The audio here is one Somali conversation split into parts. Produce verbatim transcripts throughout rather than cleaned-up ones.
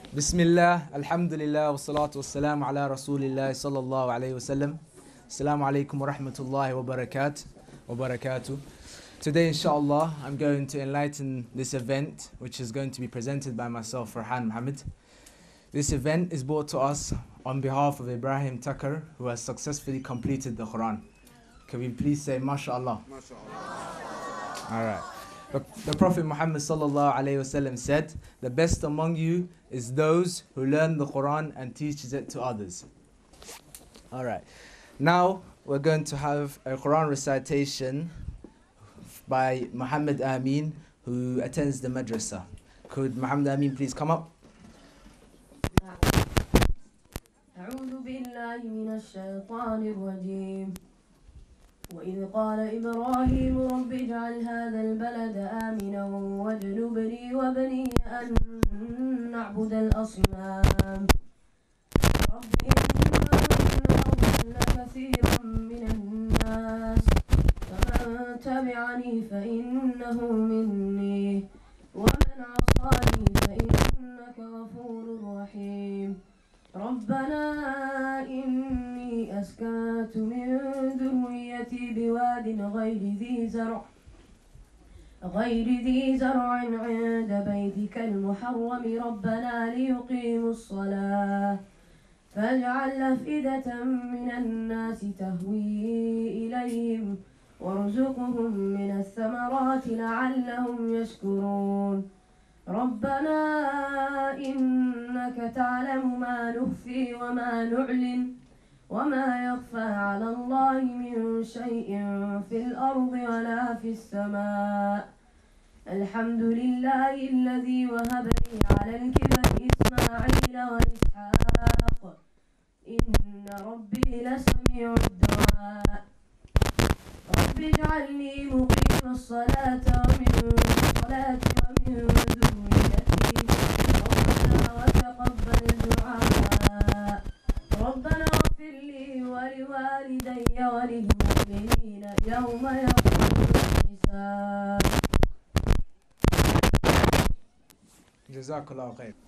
Bismillah, Alhamdulillah, wassalatu wassalamu ala Rasulillah sallallahu alayhi wasallam. Assalamu alaikum wa rahmatullahi wa barakat, wa barakatuh. Today, inshallah, I'm going to enlighten this event, which is going to be presented by myself, Farhan Muhammad. This event is brought to us on behalf of Ibrahim Tucker, who has successfully completed the Quran. Can we please say, MashaAllah? MashaAllah. All right. The, the Prophet Muhammad sallallahu alayhi wasallam said, the best among you is those who learn the Quran and teaches it to others. All right. Now we're going to have a Quran recitation by Muhammad Amin, who attends the madrasa. Could Muhammad Amin please come up? أعوذ بالله من الشيطان الرجيم وإذ قال إبراهيم رب اجعل هذا البلد آمنا واجنبني وبني أن نعبد الأصنام رب إنهن أضلن كثيرا من الناس فمن تبعني فإنه مني ومن عصاني فإنك غفور رحيم ربنا إني أسكنت من ذريتي بواد غير ذي زرع غير ذي زرع عند بيتك المحرم ربنا ليقيموا الصلاة فاجعل أفئدة من الناس تهوي إليهم وارزقهم من الثمرات لعلهم يشكرون ربنا إنك تعلم ما نخفي وما نعلن وما يخفى على الله من شيء في الأرض ولا في السماء الحمد لله الذي وهب لي على الكبر إسماعيل وإسحاق إن ربي لسميع الدعاء رب اجعلني مقيم الصلاة ومن الصلاة ومن ذريتي ربنا وتقبل دعاء ربنا اغفر لي ولوالدي وللمؤمنين يوم يقوم الحساب Jazakallah khair.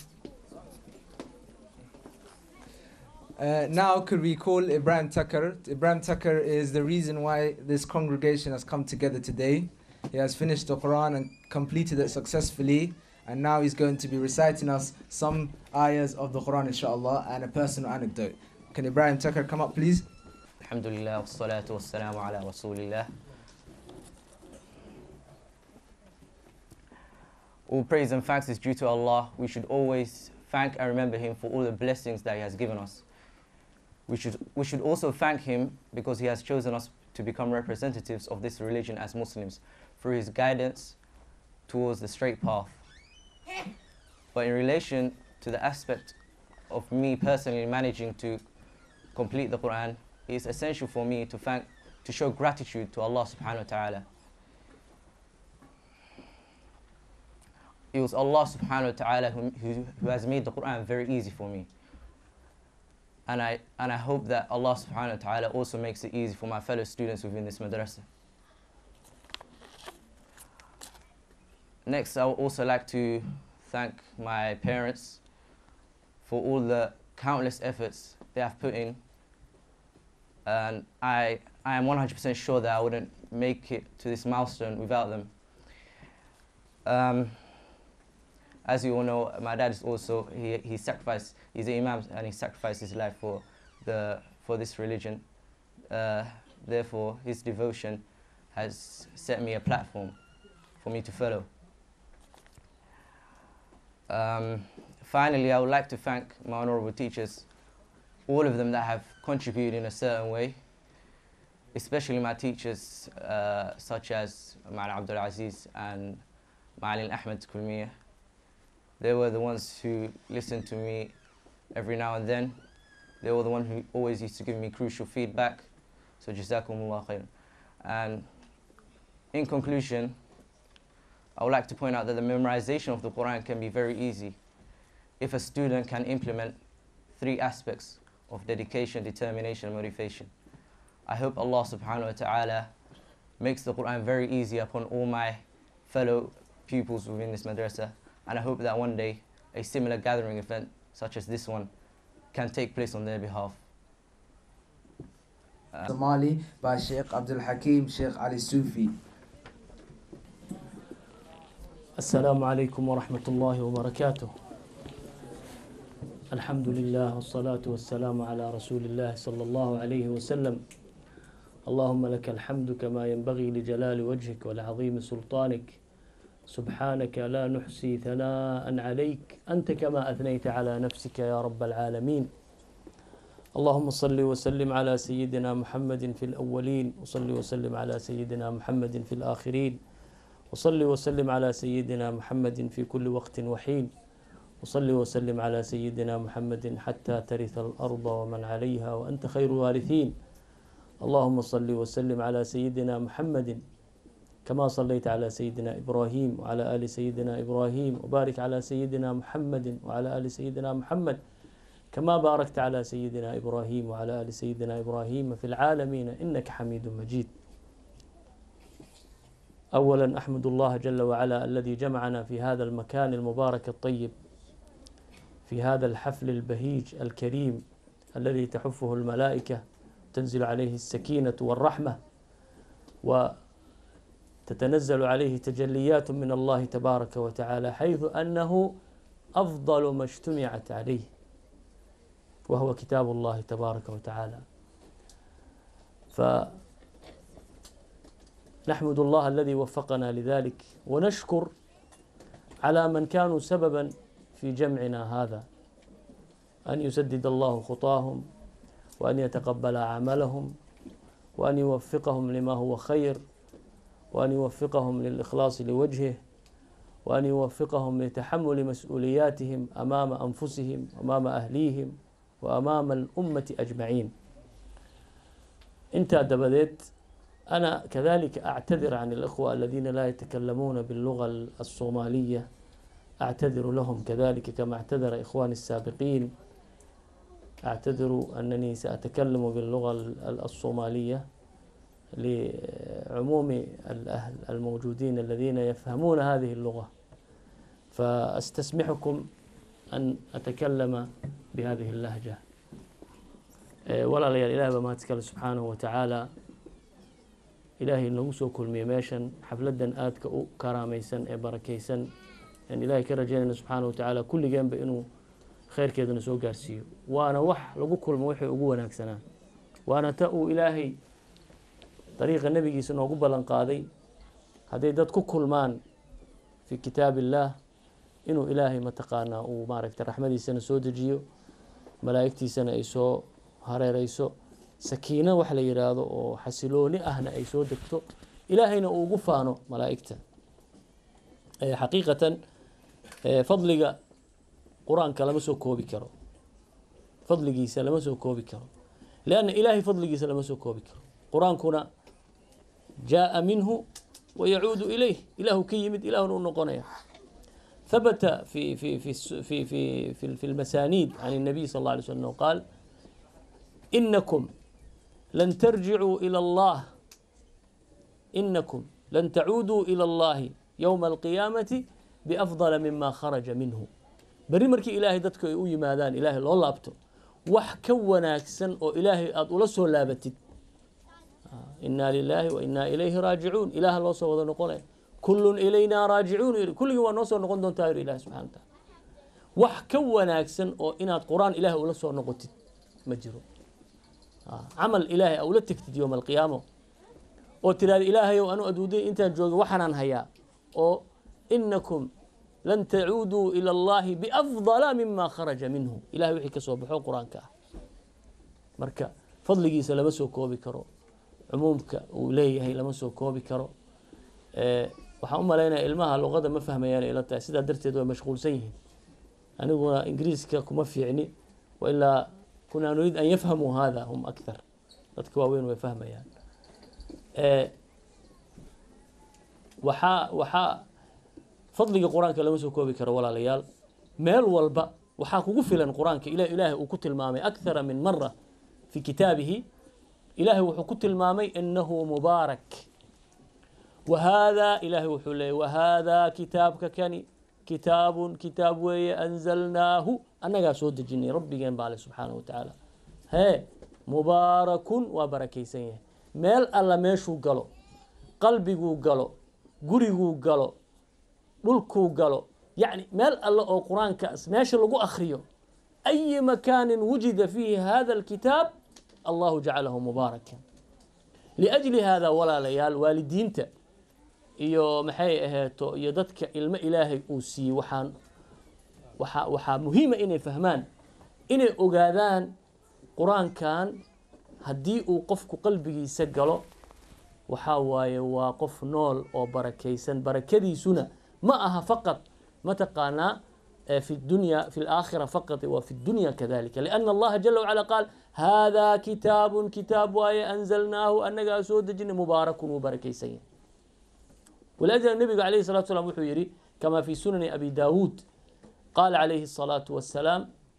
Uh, now could we call Ibrahim Tucker? Ibrahim Tucker is the reason why this congregation has come together today. He has finished the Quran and completed it successfully, and now he's going to be reciting us some ayahs of the Quran inshallah and a personal anecdote. Can Ibrahim Tucker come up please? Alhamdulillah, wassalatu wassalamu ala rasulillah. All praise and thanks is due to Allah. We should always thank and remember Him for all the blessings that He has given us. We should, we should also thank Him because He has chosen us to become representatives of this religion as Muslims through His guidance towards the straight path. But in relation to the aspect of me personally managing to complete the Quran, it is essential for me to thank, to show gratitude to Allah subhanahu wa ta'ala. It was Allah subhanahu wa ta'ala who, who, who has made the Quran very easy for me. And I, and I hope that Allah subhanahu wa ta'ala also makes it easy for my fellow students within this madrasa. Next, I would also like to thank my parents for all the countless efforts they have put in. And I, I am one hundred percent sure that I wouldn't make it to this milestone without them. Um, As you all know, my dad is also, he, he sacrificed, he's an imam and he sacrificed his life for, the, for this religion. Uh, therefore, his devotion has set me a platform for me to follow. Um, finally, I would like to thank my honorable teachers, all of them that have contributed in a certain way, especially my teachers uh, such as Ma'al Abdul Aziz and Ma'alin Ahmed Kulmiya. They were the ones who listened to me every now and then. They were the ones who always used to give me crucial feedback. So Jazakumullah khair. And in conclusion, I would like to point out that the memorization of the Quran can be very easy if a student can implement three aspects of dedication, determination, and motivation. I hope Allah subhanahu wa ta'ala makes the Quran very easy upon all my fellow pupils within this madrasa, and I hope that one day a similar gathering event such as this one can take place on their behalf. Uh, Somali by Sheikh Abdul Hakim Sheikh Ali Sufi. السلام عليكم ورحمة الله وبركاته. الحمد لله والصلاة والسلام على رسول الله صلى الله عليه وسلم. اللهم لك الحمد كما ينبغي لجلال وجهك ولعظيم سلطانك. سبحانك لا نحصي ثناء عليك أنت كما أثنيت على نفسك يا رب العالمين. اللهم صل وسلم على سيدنا محمد في الأولين، وصل وسلم على سيدنا محمد في الآخرين، وصل وسلم على سيدنا محمد في كل وقت وحين، وصل وسلم على سيدنا محمد حتى ترث الأرض ومن عليها وأنت خير الوارثين. اللهم صل وسلم على سيدنا محمد كما صليت على سيدنا إبراهيم وعلى آل سيدنا إبراهيم، وبارك على سيدنا محمد وعلى آل سيدنا محمد كما باركت على سيدنا إبراهيم وعلى آل سيدنا إبراهيم في العالمين إنك حميد مجيد. أولا أحمد الله جل وعلا الذي جمعنا في هذا المكان المبارك الطيب، في هذا الحفل البهيج الكريم الذي تحفه الملائكة، تنزل عليه السكينة والرحمة، وتتنزل عليه تجليات من الله تبارك وتعالى، حيث أنه أفضل ما اجتمعت عليه، وهو كتاب الله تبارك وتعالى. فنحمد الله الذي وفقنا لذلك، ونشكر على من كانوا سببا في جمعنا هذا، أن يسدد الله خطاهم، وأن يتقبل عملهم، وأن يوفقهم لما هو خير، وأن يوفقهم للإخلاص لوجهه، وأن يوفقهم لتحمل مسؤولياتهم أمام أنفسهم وأمام أهليهم وأمام الأمة أجمعين. انت دبدت. أنا كذلك أعتذر عن الإخوة الذين لا يتكلمون باللغة الصومالية، أعتذر لهم كذلك كما اعتذر إخواني السابقين. أعتذر أنني سأتكلم باللغة الصومالية لعموم الأهل الموجودين الذين يفهمون هذه اللغة، فأستسمحكم أن أتكلم بهذه اللهجة. ولا ليال إله بما تكلم سبحانه وتعالى. إلهي نوسو كل ميماشن حفلدا آدك أو كراميسن بركيسن، يعني إلهي كرجينا سبحانه وتعالى كل جنب إنه خير كذا نسوق جالسيو، وأنا وح لقو كل موحي أقوى ناكسنا، وأنا تأو إلهي طريق النبي سنة قبلا قاضي هذا يدك كل مان في كتاب الله إنه إلهي متقانا ومارك الرحمة سنة سود جيو ملائكتي سنة إيسو هرير إيسو سكينة وحلا يرادو وحسلوني أهنا إيسو دكتو إلهينا وقفانو ملائكته. حقيقة فضلك قرآن كلام سو كوبي كرو، فضلك سلام سو كوبي كرو، لأن إلهي فضلك سلام سو كوبي كرو. قرآن كنا جاء منه ويعود إليه، إله كيمد إله نقنيا. ثبت في في في في في في, في المسانيد عن النبي صلى الله عليه وسلم قال: إنكم لن ترجعوا إلى الله، إنكم لن تعودوا إلى الله يوم القيامة بأفضل مما خرج منه. بري مركي إلهي دتك يوي مادان إلهي لو لابتو wax ka wanaagsan oo ilaahay aad ula soo laabatid. inna lillahi wa inna ilayhi raaji'un. ilaah loo soo wada noqonay kullun ilayna raaji'un. kulliga waa noo soo noqon doontaa ilaahay subhanahu wa ta'ala. wax ka wanaagsan oo inaad quraan ilaahay ula soo noqotid ma jiro. amal ilaahay aw la tagtid yawm al-qiyaamah oo tiraad ilaahay oo anu aduuday intaan joogo waxaan hayaa oo innakum لن تعودوا إلى الله بأفضل مما خرج منه. إلهي وحي كسو بحو قرآن كا مركا فضلقي سلمسو كوبي كرو، عمومك وليه لمسو كوبي كرو. أه وحا أما لينا إلماها لغة ما فهم يعني إلا تأسيدها درتي دو مشغول سيه. أنا أقول إنجليز كما في يعني، وإلا كنا نريد أن يفهموا هذا هم أكثر تتكواوين ويفهم يعني. أه وحا وحا فضلك قرآنك لما سو كوبي كرو ولا ليال ميل والبا وحا كوغو فيلن قرآنك إله إلهي وكتل المامي أكثر من مرة في كتابه. إلهي وحو كتل المامي إنه مبارك، وهذا إلهي وحو لي وهذا كتابك كاني kitaabun kitaab weeye anzalnaahu annagaa soo dejinay rabbigeen baa le subxaanahu watacaala hee mubaarakun waa barakaysan yahay meel alla meeshuu galo qalbiguu galo guriguu galo dhulkuu galo yacni meel alle oo qur-aankaas meesha lagu akhriyo أي مكان وجد فيه هذا الكتاب الله جعله مباركا لأجل هذا ولا ليال والدينتا iyo maxay ahaato iyo dadka ilmo ilaahay uu siiyey waxaan waxa waxa muhiim ah inay fahmaan inay ogaadaan quraankan haddii uu qofku qalbigiisa galo waxa waaye waa qof nool oo barakaysan barakadiisuna ma aha faqat mataqaana في الدنيا في الآخرة فقط وفي الدنيا كذلك لأن الله جل وعلا قال هذا كتاب كتاب وآية أنزلناه أنك أسود جن مبارك وبركيسين ولأجل النبي عليه الصلاة والسلام وحيري كما في سنن أبي داود قال عليه الصلاة والسلام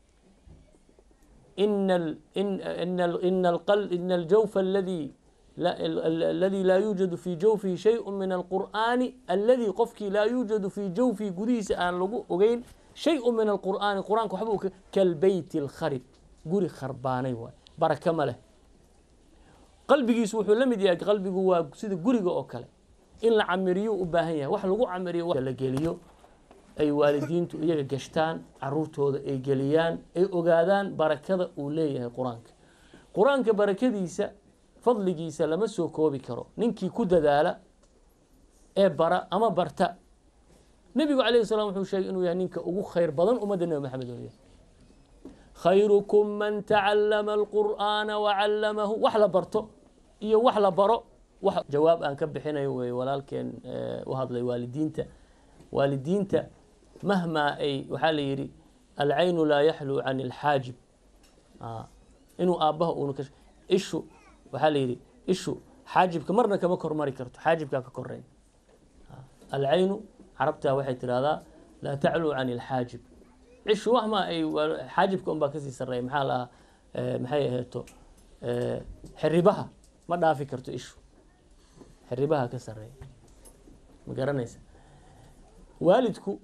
إن ال إن إن ال إن القلب إن الجوف الذي لا الذي لا يوجد في جوفه شيء من القرآن الذي قفك لا يوجد في جوفه قديس أن لقوا وجين شيء من القرآن القرآن كحبوك كالبيت الخرب قولي خرباني بركة مله قلبي يسوح لم يدي قلبي جوا سيد قولي جو أكله إن العمريو وباهية واحد لقوا عمريو ولا جليو أي والدين تيجي جشتان عروت هذا أي جليان أي أجادان بركة أولية القرآن قرآن كبركة ديسة فضل جيسة لما سوكو بكرو ننكي كود ذالا أي برا أما برتا النبي عليه الصلاة والسلام شيء إنه يعني كأجو خير بدن أمدنا محمد عليه خيركم من تعلم القرآن وعلمه وحلا برتو إيه وحلا برو وح جواب أن كب حين ولكن أه وهذا لوالدينته والدينته مهما أي وحال يري العين لا يحلو عن الحاجب آه إنه أباه ونكش إيشو وحال يري إيشو حاجب كمرنا كما كرماري كرتو حاجب كاك كرين آه العين عربتها واحد هذا لا تعلو عن الحاجب عيش وهما أي حاجبكم باكسي سري محالها أه محي هيتو أه حربها ما دا فكرتو إيشو حربها كسري مقرنيس والدكو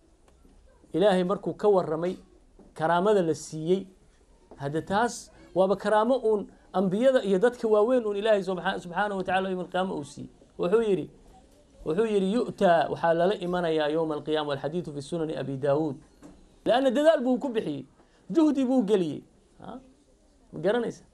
إلهي مركو كور رمي كرامة للسيي هذا تاس وبكرامة أنبياء يدتك واوين إلهي سبحانه وتعالى يوم القيامة أوسي وحويري وحويري يؤتى وحال لا إيمان يا يوم القيامة والحديث في السنن أبي داود لأن دذال بو كبحي جهدي بو قلي ها مقرنيس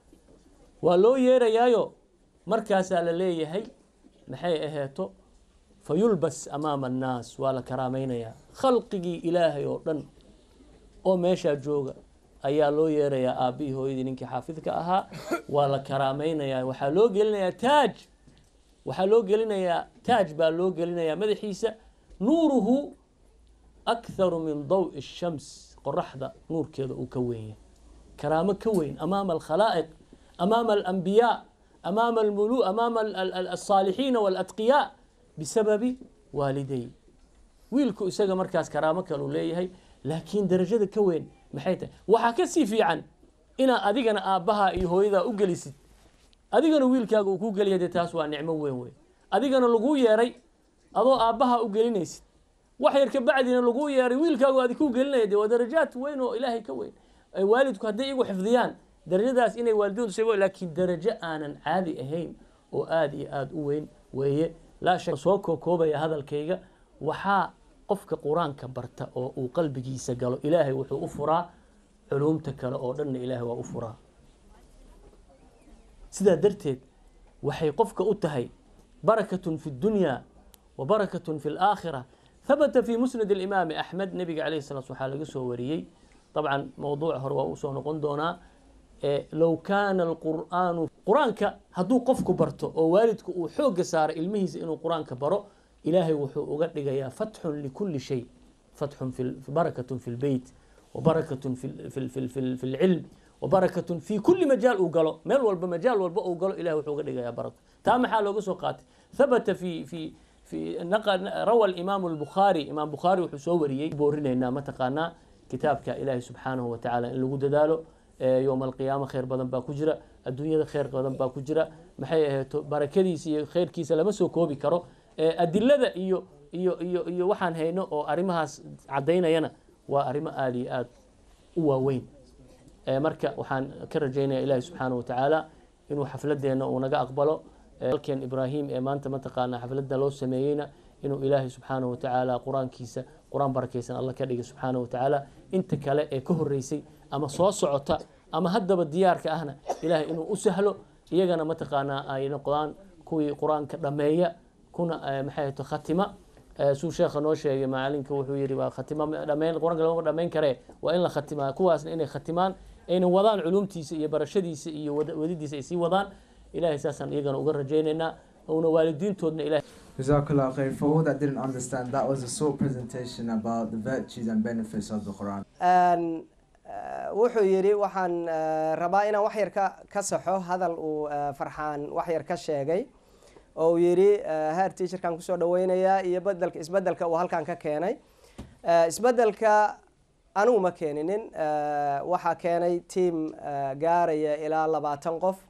ولو يرى يايو مركز على ليه هي محي اهيتو فيلبس أمام الناس ولا كرامين يا خلقي إلهي ودن أو ميشا جوغا أيا لو يرى يا أبي هو يدي ننكي حافظك أها ولا كرامين يا وحلو قلنا يا تاج وحلو قلنا يا تاج بالو قلنا يا مدحيسة نوره أكثر من ضوء الشمس قرحة نور كذا وكوين كرامة كوين أمام الخلائق أمام الأنبياء أمام الملوك أمام الصالحين والأتقياء بسبب والدي ويلكو إساقا مركز كرامة كانوا ليهي لكن درجة كوين محيطة وحكسي في عن إنا أديقنا آبها إيهو إذا أقليست أديقنا ويلكا وكو قلي هدي تاسوا نعمة وين وين أديقنا لقو ياري أضو آبها أقلينيست وحير كبعدنا لقو ياري ويلكا وادكو قلنا يدي ودرجات وينو إلهي كوين أي والدكو هدي وحفظيان درجة داس إني والدون سيبوا لكن درجة أنا عادي أهين وآدي آد وين وهي لا شك سوكو كوبا يا هذا الكيغا وحا قفك قرآن كبرتا أو قلبك يسقلوا إلهي وحو أفرا علومتك أو دن إلهي وأفرا سيدا درتيد وحي قفك أتهي بركة في الدنيا وبركة في الآخرة ثبت في مسند الإمام أحمد نبي عليه الصلاة والسلام قصه وريي طبعا موضوع هو أوسو نقندونا إيه لو كان القرآن قرآنك هدو قفك برتو أو والدك وحوق سار المهز إنه قرآنك برو إلهي وحوق يا فتح لكل شيء فتح في بركة في البيت وبركة في في في في, في العلم وبركة في كل مجال وقالوا مال والبمجال والبؤ وقالوا إلهي وحوق يا بركة تام حاله قصوقات ثبت في في في نقل روى الإمام البخاري إمام بخاري وحسوري بورنا إنما متقانا كتابك إلهي سبحانه وتعالى اللي قد داله يوم القيامة خير بدن باكوجرة الدنيا خير بدن باكوجرة محي بركديس خير كيس لما سو كوبي كرو أدلة إيو iyo iyo iyo waxaan hayno oo arrimahaas cadaynayana waa arrimo aad iyo aad u waaweyn marka waxaan ka rajaynayaa ilaahay subxaanahu wa tacaala inuu xafladeena uu naga aqbalo halkeen ibraahim ee maanta mataqaana xafladda loo sameeyeyna inuu ilaahay subxaanahu wa tacaala qur-aankiisa qur-aan barakaysan alla ka dhigay subxaanahu wa tacaala inta kale ee ka horeysay ama soo socota ama haddaba diyaarka ahna ilaahay inuu u sahlo iyagana mataqaana ay noqdaan kuwii qur-aanka dhameeya kuna maxay tahay khatima suu sheekha noo sheegay maalinka wuxuu yiri waa khatima dhameyn qur-aanka lama dhameyn kare waa in la khatimaa kuwaasna inay khatimaan ayna wadaan culumtiisa iyo barashadiisa iyo wadidiisa ay sii wadaan ilaahay saasaan iyagana uga rajaynaynaa una waalidiintoodna ilaahay Jazakallah khair. For all that didn't understand, that was a short presentation about the virtues and benefits of the Quran. And wuxuu yiri waxaan rabaa inaan wax yar ka ka saxo hadal uu Farxaan wax yar ka sheegay oo yiri heer teacherkan ku soo dhaweynaya iyo bedelka isbedelka uu halkan ka keenay isbedelka anu ma keeninin waxa keenay team gaaraya ilaa labaatan qof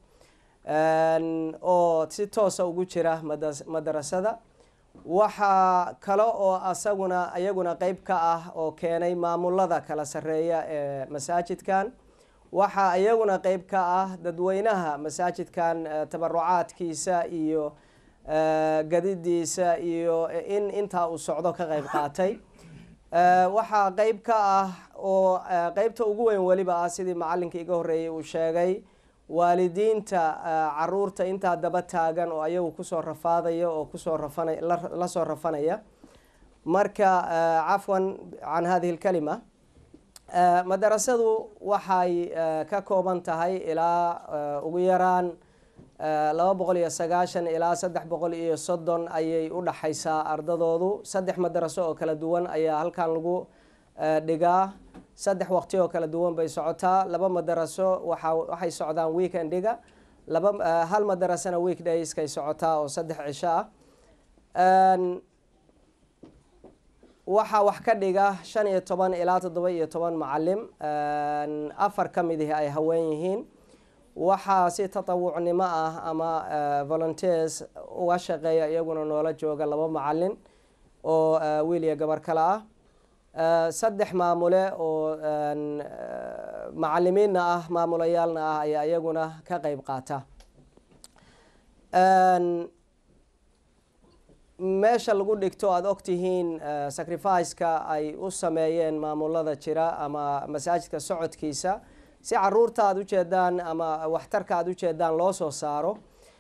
oo si toos ah ugu jira madrasada waxa kale oo asaguna ayaguna qayb ka ah oo keenay maamulada kala sareeya ee masaajidkan waxa ayaguna qayb ka ah dadweynaha masaajidkan tabarucaadkiisa iyo gadidiisa iyo in inta uu socdo ka qayb qaatay waxa qayb ka ah oo qaybta ugu weyn waliba ah sidii macalinka iga horeeyay uu sheegay waalidiinta caruurta inta daba taagan oo ayagu ku soo rafaadaya oo ku soo rafanay la soo rafanaya marka afwan aan hadii kalima madrasadu waxay ka kooban tahay ilaa ugu yaraan laba boqol iyo sagaashan ilaa saddex boqol iyo soddon ayay u dhaxaysaa ardadoodu saddex madraso oo kala duwan ayaa halkan lagu dhigaa saddex waqti oo kala duwan bay socotaa laba madraso waxa waxay socdaan weekendiga laba hal madrasana weekdays kay socotaa oo saddex cisho ah waxa wax ka dhiga shan iyo toban ilaa toddoba iyo toban macallim afar ka mid ah ay haween yihiin waxa si tatawucnimo ah ama volunteers uga shaqeeya iyaguna noola jooga laba macallin oo wiil iyo gabar kale ah saddex maamule oo macallimiinna ah maamulayaalna ah ayaa iyaguna ka qayb qaata meesha lagu dhigto aada ogtihiin sacrifice-ka ay u sameeyeen maamulada jira ama masaajidka socodkiisa si caruurta aada ujeedaan ama waxtarka aada ujeedaan loo soo saaro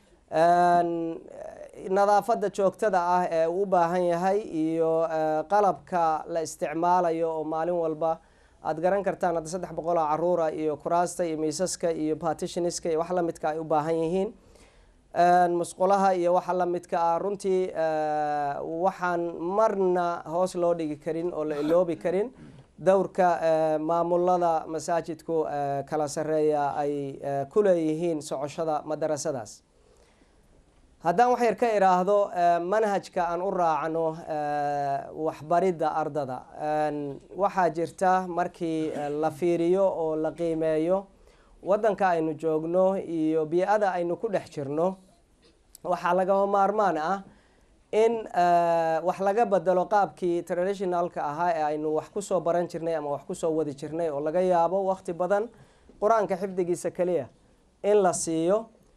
nadaafada joogtada ah ee uu u baahan yahay iyo qalabka la isticmaalayo oo maalin walba aada garan kartaan hadda saddex boqol oo caruura iyo kuraasta iyo miisaska iyo partitionska iyo wax lamidka ay u baahan yihiin musqulaha iyo waxa lamidka ah runtii waxaan marna hoos loo dhigi karin oo la iloobi karin dowrka maamulada masaajidku kala sareeya ay ku leeyihiin socoshada madrasadaas haddaan wax yar ka iraahdo manhajka aan u raacno waxbaridda ardada waxaa jirta markii la fiiriyo oo la qiimeeyo waddanka aynu joogno iyo bii'ada aynu ku dhex jirno waxaa lagama maarmaan ah in wax laga bedelo qaabkii traditionalka ahaa ee aynu wax ku soo baran jirnay ama wax ku soo wadi jirnay oo laga yaabo waqti badan qur-aanka xifdigiisa kaliya in la siiyo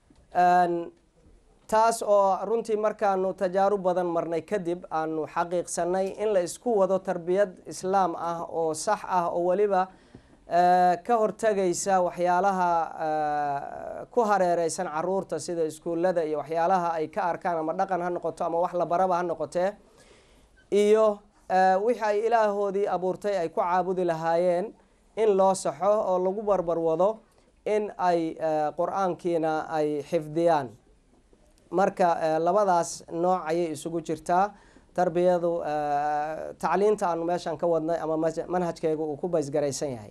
taas oo runtii markaanu tajaarub badan marnay kadib aanu xaqiiqsanay in la isku wado tarbiyad islaam ah oo sax ah oo waliba ka hortagaysa waxyaalaha ku hareereysan caruurta sida iskuullada iyo waxyaalaha ay ka arkaan ama dhaqan ha noqoto ama wax la baraba ha noqotee iyo wixii ay ilaahoodii abuurtay ay ku caabudi lahaayeen in loo saxo oo lagu barbar wado in ay qur-aankiina ay xifdiyaan marka labadaas nooc ayay isugu jirtaa tarbiyadu tacliinta aanu meeshan ka wadnay ama manhajkeegu uu ku baysgaraysan yahay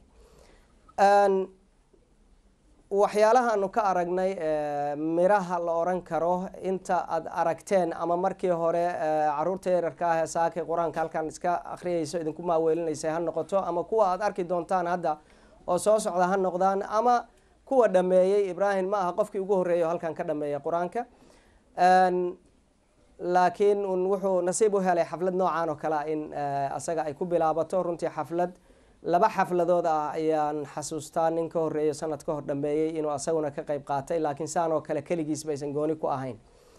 waxyaalahaanu ka aragnay miraha la oran karo inta aad aragteen ama markii hore caruurta yararka ah ee saakay qur-aanka halkan iska akhriyayso idinku maaweelinaysay ha noqoto ama kuwa aad arki doontaan hadda oo soo socda ha noqdaan ama kuwa dhameeyey ibraahim ma aha qofkii ugu horreeyay oo halkan ka dhameeya qur-aanka laakiin un wuxuu nasiib u helay xaflad noocan oo kale in asaga ay ku bilaabato. runtii xaflad laba xafladood ah ayaan xasuustaa nin ka horeeyo sanad ka hor dhameeyey inuu asaguna ka qayb qaatay, laakiin saan oo kale keligiis baysan gooni ku ahayn.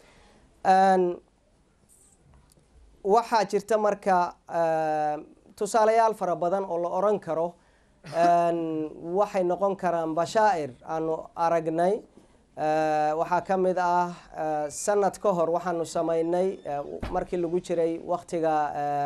waxaa jirta marka tusaalayaal fara badan oo la oran karo waxay noqon karaan bashaa'ir aanu aragnay. waxaa ka mid ah sanad ka hor waxaanu samaynay markii lagu jiray waqtiga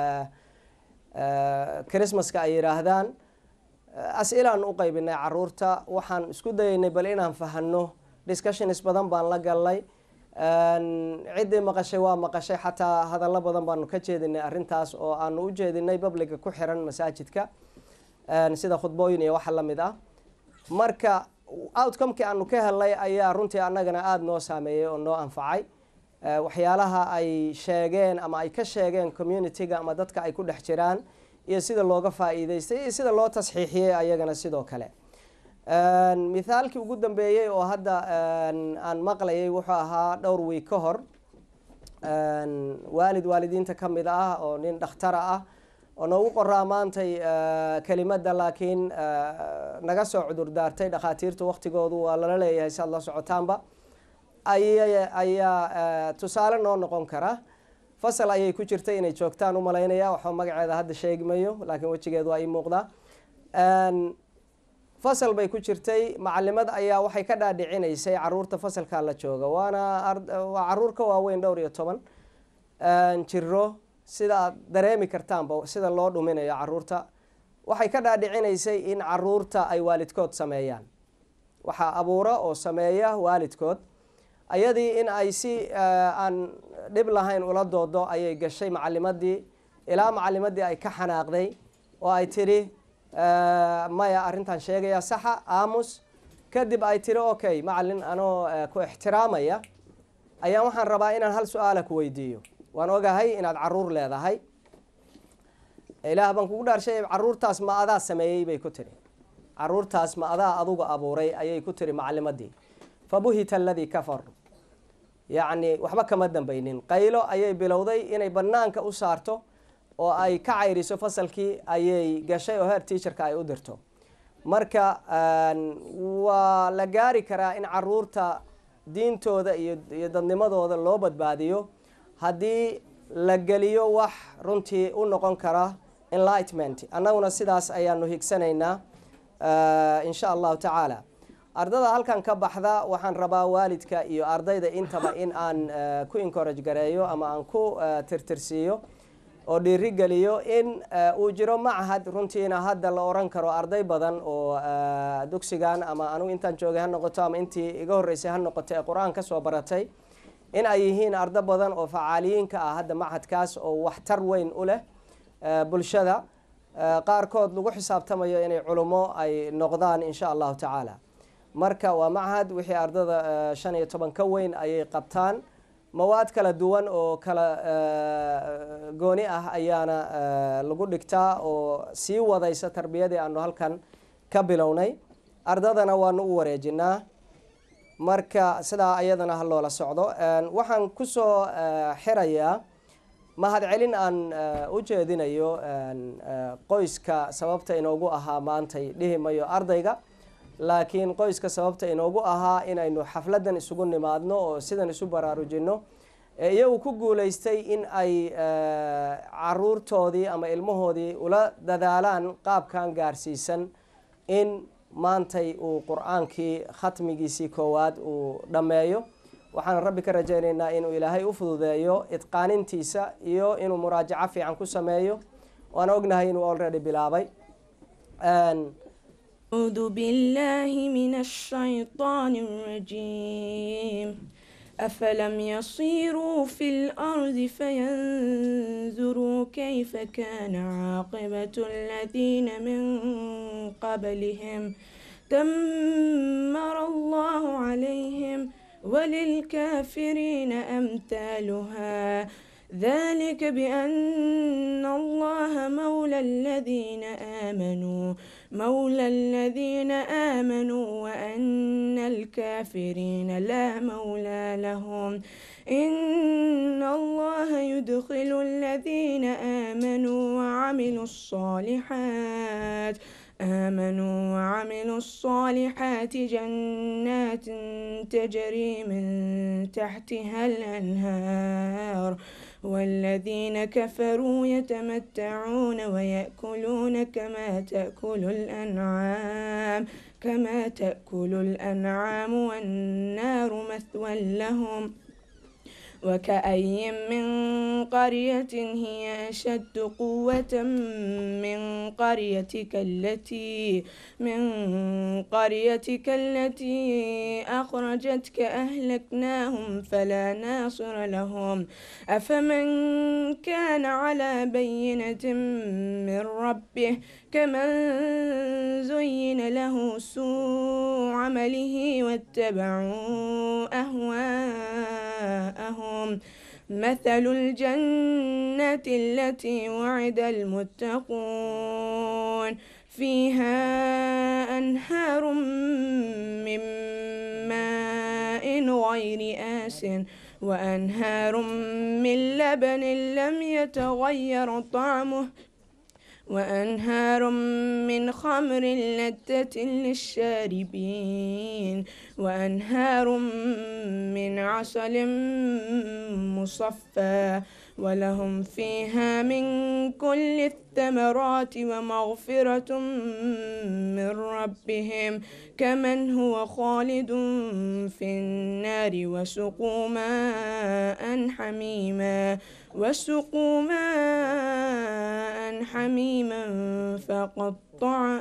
christmaska ay yidhaahdaan as-ilaan u qaybinay caruurta. waxaan isku dayaynay bal inaan fahano, discussions badan baan la galnay, ciddii maqashay waa maqashay, xataa hadallo badan baanu ka jeedinay arrintaas oo aanu u jeedinay babliga ku xiran masaajidka sida khudbooyin iyo waxa la mid ah. marka outcomekii aanu ka helnay ayaa runtii annagana aada noo saameeyey oo noo anfacay. waxyaalaha ay sheegeen ama ay ka sheegeen community-ga ama dadka ay ku dhex jiraan iyo sida looga faa'iidaystay iyo sida loo tasxiixiyey ayagana sidoo kale. mithaalkii ugu dambeeyey oo hadda aan maqlayay wuxuu ahaa dhowr wiig ka hor. waalid waalidiinta ka mid ah oo nin dhakhtara ah oo noogu qoraa maantay kelimadda, laakiin naga soo cudur daartay. dhakhaatiirtu waqtigoodu waa lala leeyahay si aad la socotaanba. ayaa tusaale noo noqon kara. fasal ayay ku jirtay inay joogtaan u malaynaya, waxba magaceeda hadda sheegmayo, laakiin wejigeedu waa ii muuqdaa. fasal bay ku jirtay, macalimad ayaa waxay ka dhaadhicinaysay caruurta fasalkaa la jooga, waana waa caruur ka waaweyn dhowr iyo toban jiro, sida aad dareemi kartaanba sida loo dhuminayo caruurta. waxay ka dhaadhicinaysay in caruurta ay waalidkood sameeyaan, waxaa abuura oo sameeya waalidkood. ayadii in ay si aan dhib lahayn ula doodo ayay gashay macalimadii, ilaa macalimadii ay ka xanaaqday oo ay tiri maya arrintan sheegaya saxa aamus. kadib ay tiri okay macalin anoo ku ixtiraamaya ayaan waxaan rabaa inaan hal su-aala ku weydiiyo. waan ogahay inaad caruur leedahay, ilaah baan kugu dhaarshay, caruurtaas ma adaa sameeyey bay ku tiri. caruurtaas ma adaa adugu abuuray ayay ku tiri macalimadii. fabuhita aladii kafar, yacni waxba kama dambaynin. qaylo ayay bilowday inay banaanka u saarto oo ay ka cayriso fasalkii ayay gashay oo heer teacherka ay u dirto. marka waa la gaari karaa in caruurta diintooda iyo iyo dadnimadooda loo badbaadiyo haddii la geliyo wax runtii u noqon kara enlightenment. annaguna sidaas ayaanu higsanaynaa insha allahu tacaala. ardada halkan ka baxda waxaan rabaa waalidka iyo ardayda intaba in aan ku encourage gareeyo ama aan ku tirtirsiiyo oo dhiiri geliyo in uu jiro machad runtiina hadda la oran karo arday badan oo dugsigan ama anigu intaan joogay ha noqoto ama intii iga horreysay ha noqoto ee qur-aan ka soo baratay in ay yihiin arday badan oo facaaliyiinka ah hadda machadkaas oo waxtar weyn u leh bulshada. qaarkood lagu xisaabtamayo inay culummo ay noqdaan insha allahu tacaala. marka waa machad wixii ardada shan iyo toban ka weyn ayay qabtaan. mawaad kala duwan oo kala gooni ah ayaana lagu dhigtaa oo sii wadaysa tarbiyadii aanu halkan ka bilownay. ardadana waanu u wareejinaa, marka sidaa ayadana ha loola socdo. waxaan kusoo xirayaa mahad celin aan u jeedinayo qoyska sababta inoogu ahaa maantay dhihi mayo ardayga, laakiin qoyska sababta inoogu ahaa inaynu xafladan isugu nimaadno oo sidan isu baraarujino. iyagu ku guulaystay in ay caruurtoodii ama ilmahoodii ula dadaalaan qaabkan gaarsiisan in maantay uu qur-aankii khatmigiisii koowaad uu dhammeeyo. waxaan rabbi ka rajaynaynaa inuu ilaahay u fududeeyo idqaanintiisa iyo inuu muraajaco fiican ku sameeyo. waan ognahay inuu already bilaabay. أعوذ بالله من الشيطان الرجيم. أفلم يصيروا في الأرض فينظروا كيف كان عاقبة الذين من قبلهم دمر الله عليهم وللكافرين أمثالها ذلك بأن الله مولى الذين آمنوا مولى الذين آمنوا وأن الكافرين لا مولى لهم إن الله ويدخل الذين آمنوا وعملوا الصالحات آمنوا وعملوا الصالحات جنات تجري من تحتها الأنهار والذين كفروا يتمتعون ويأكلون كما تأكل الأنعام كما تأكل الأنعام والنار مثوى لهم وكأي من قرية هي أشد قوة من قريتك التي من قريتك التي أخرجتك أهلكناهم فلا ناصر لهم أفمن كان على بينة من ربه كمن زين له سوء عمله واتبعوا أهواءهم مثل الجنة التي وعد المتقون فيها أنهار من ماء غير آسٍ وأنهار من لبن لم يتغير طعمه وأنهار من خمر لذة للشاربين وأنهار من عسل مصفى ولهم فيها من كل الثمرات ومغفرة من ربهم كمن هو خالد في النار وسقوا ماء حميما وسقوا ماء حميما فقطع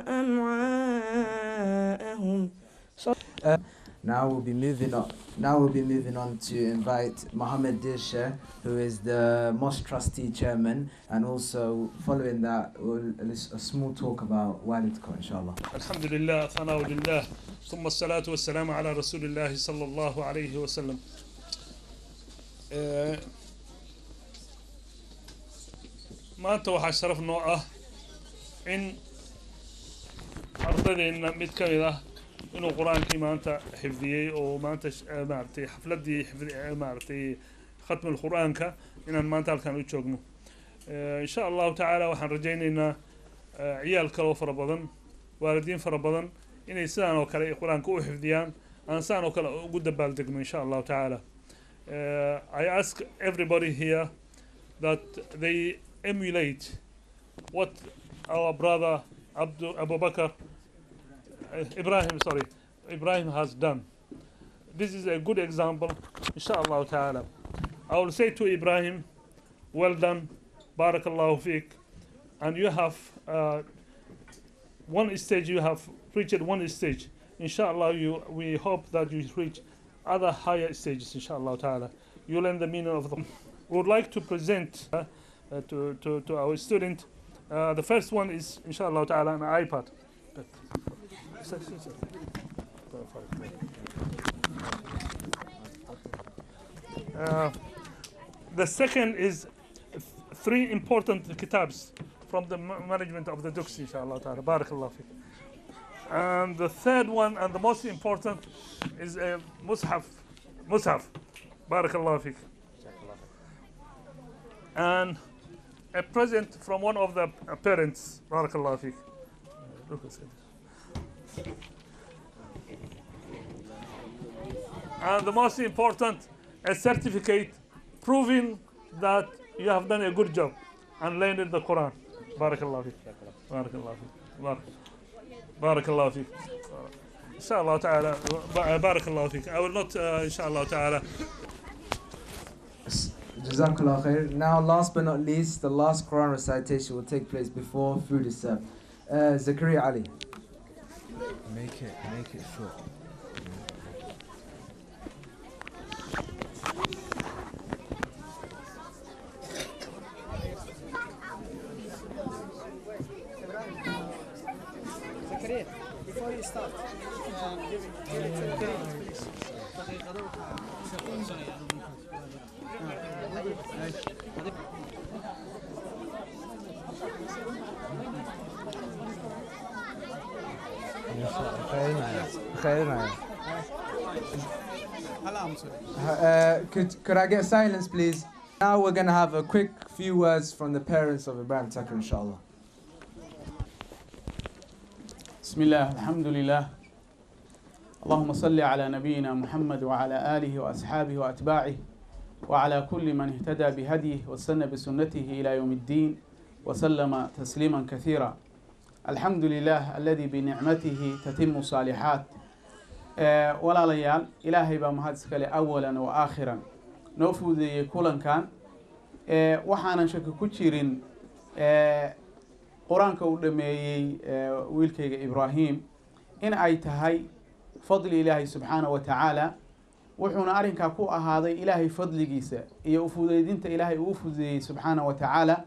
أمعاءهم. Uh, now we'll be moving on. Now we'll be moving on to invite Mohammed Dirshe, who is the Mosque Trustee Chairman, and also following that, we'll, a small talk about Walidko, inshallah. Alhamdulillah, thanau lillah, thumma salatu wassalamu ala Rasulillah sallallahu alayhi wa sallam. maanta waxaa sharaf noo ah in ardaydeena mid ka mid ah inuu qur-aankii maanta xifdiyey oo maanta maaragtay xafladii maaragtay khatmul qur-aanka inaan maanta halkan u joogno insha allahu tacaala waxaan rajaynaynaa ciyaal kale oo fara badan waalidiin fara badan inay sidaan oo kale qur-aanka u xifdiyaan aan sidaan oo kale ugu dabaaldegno insha allahu tacaala I ask everybody here that they emulate what our brother Abdu, Abu Bakr, uh, Ibrahim, sorry, Ibrahim has done. This is a good example, inshallah ta'ala. I will say to Ibrahim, well done, barakallahu fiqh, and you have uh, one stage, you have reached one stage. Inshallah, you, we hope that you reach other higher stages, inshallah ta'ala. You learn the meaning of them. We would like to present uh, Uh, to, to, to our student. Uh, the first one is, inshallah ta'ala, an iPad. Uh, the second is th three important kitabs from the management of the Dux, inshallah ta'ala. Barakallah fiqh. And the third one, and the most important, is a Mushaf. Mushaf. Barakallah fiqh. And a present from one of the uh, parents, barakallahu fiqh. And the most important, a certificate proving that you have done a good job and learned the Quran. Barakallahu fiqh. Barakallahu fiqh. Barakallahu fiqh. Inshallah ta'ala. Barakallahu fiqh. I will not, uh, inshallah ta'ala. Jazakallah khair. Now, last but not least, the last Quran recitation will take place before food is served. Uh, Zakaria Ali. Make it, make it short. Zakaria, before you start, uh, give it, give it to Kareem, please. Uh, could, could I get silence, please? Now we're going to have a quick few words from the parents of Ibrahim Tucker, inshallah. بسم الله الحمد لله اللهم صل على نبينا محمد وعلى آله وأصحابه وأتباعه وعلى كل من اهتدى بهديه واستنى بسنته إلى يوم الدين وسلم تسليما كثيرا. الحمد لله الذي بنعمته تتم الصالحات. أه ولا ليال إلهي بمهدسك أولا وآخرا نوفذ كلا كان أه وحانا شك كتيرين أه قرآن كودمي أه ويلكي إبراهيم إن أيتهاي فضل إلهي سبحانه وتعالى وحنا أرنك كو هذا إلهي فضل جيسا يوفذ دينت إلهي وفذ سبحانه وتعالى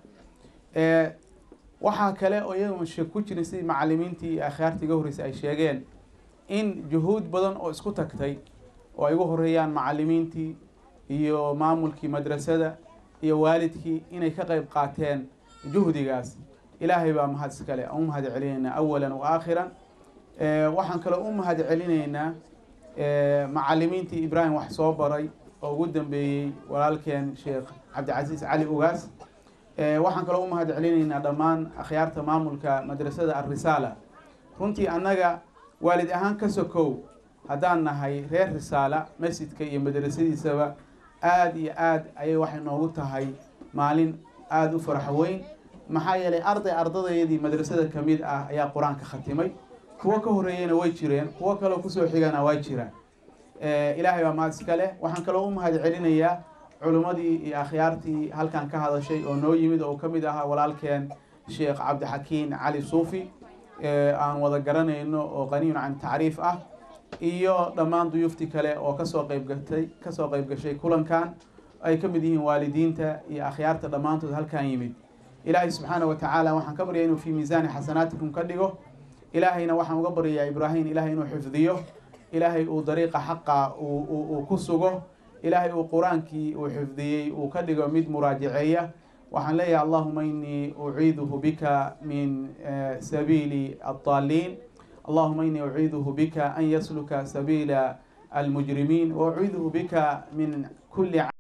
أه waxaa kale oo iyaga shir ku jiray sidii macallimiintii akhyaartii ugu horeysay ay sheegeen in juhuud badan oo isku tagtay oo ay ugu horeeyaan macallimiintii iyo maamulkii madrasada iyo waalidkii inay ka qayb qaateen juhdigaas. ilaahay baa mahad iskale u mahad celinaynaa awalan wa aakhiran. ee waxaan kale u mahad celinaynaa ee macallimiintii Ibrahim wax soo baray oo ugu dambeeyay walaalkeen Sheekh Cabdicasiis Cali Ugaas. waxaan kaloo u mahad celinaynaa dhammaan akhyaarta maamulka madrasada Ar-Risaala. runtii annaga waalid ahaan ka sokow haddaan nahay reer Risaala masjidka iyo madrasadiisaba aad iyo aad ayay waxay noogu tahay maalin aad u farax weyn maxaa yeelay arday ardadayadii madrasada ka mid ah ayaa quraanka khatimay kuwa ka horeeyayna way jireen kuwa kale ku soo xigana way jiraan. ee ilaahay baa mahad iska leh. waxaan kaloo u mahad celinayaa علمادي يا أخيارتي هل كان كهذا شيء أو نو يمد أو كم ده ولكن شيخ عبد الحكيم علي صوفي أن وذكرنا إنه غني عن تعريف أه إياه ضمان ضيوفتي كله أو كسر قيب جتي كسر قيب شيء كلن كان أي كم دين والدين تا يا أخيارت ضمان هل كان يمد إلهي سبحانه وتعالى وحن كبر إنه في ميزان حسناتكم كله إلهينا وحن مقبر يا إبراهيم إلهي إنه حفظيه إلهي وطريقة حقه وكسره إلهي وقرآنك وحفظي وكدق مد مراجعية وحن لي اللهم إني أعيذه بك من سبيل الضالين اللهم إني أعيذه بك أن يسلك سبيل المجرمين وأعيذه بك من كل